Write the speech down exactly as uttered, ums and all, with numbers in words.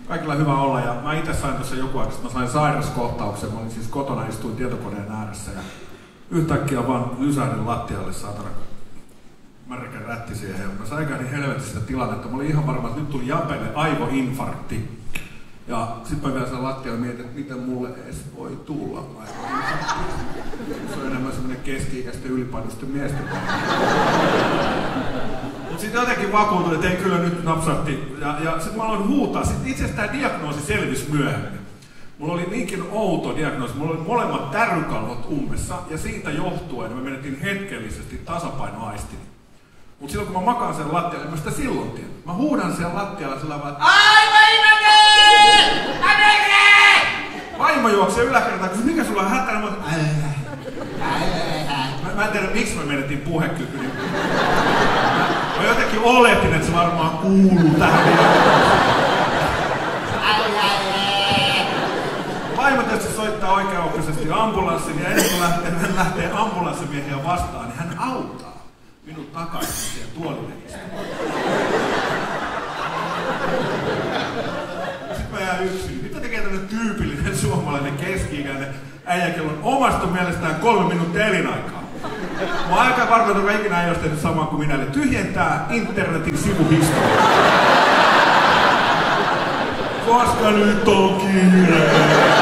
Kaikilla hyvä olla ja mä itse sain tuossa joku aika, mä sain sairaskohtauksen, mä olin siis kotona, istuin tietokoneen ääressä ja yhtäkkiä vaan lysähdin lattialle saatana märkä rätti siihen ja mä säikähdin helvetistä tilannetta. Mä olin ihan varma, että nyt tuli Japelle aivoinfarkti. Ja sit mä vielä sen lattialle mietin, että miten mulle edes voi tulla aivoinfarkti. Se on enemmän semmonen keski-ikäisten ylipainoisten miesten. Mut sit jotenkin vakuutuin, että ei kyllä nyt napsahti. Ja, ja sit mä aloin huutaa. Sit itse asiassa tää diagnoosi selvisi myöhemmin. Mulla oli niinkin outo diagnoosi. Mulla oli molemmat tärykalvot ummessa ja siitä johtuen me menettiin hetkellisesti tasapainoaistini. Mut silloin kun mä makaan sen lattialle, en mä sitä silloin tiedä. Mä huudan siellä lattialla sillä tavalla, että Aivo Imeke! Vaimo juoksee yläkertaan, kysyi mikä sulla on hätänä? Mä, mä, mä en tiedä miksi me menettiin puhekyky. Mä, mä jotenkin oletin, että se varmaan kuuluu tähän diagnoosiin. Vaimo tietysti soittaa oikeaoppisesti ambulanssin ja ennen kuin lähtee, hän lähtee ambulanssimiehiä vastaan, niin hän auttaa minut takaisin siellä tuolilenkistä. Sitten mä jään yksin. Mitä tekee tämmönen tyypillinen suomalainen keski-ikäinen äijä, kello on omasta mielestään kolme minuuttia elinaikaa? Mä oon aika varma, että ikinä ei ole tehnyt samaa kuin minä, eli tyhjentää internetin sivuhistoriaa. Koska nyt on kiire.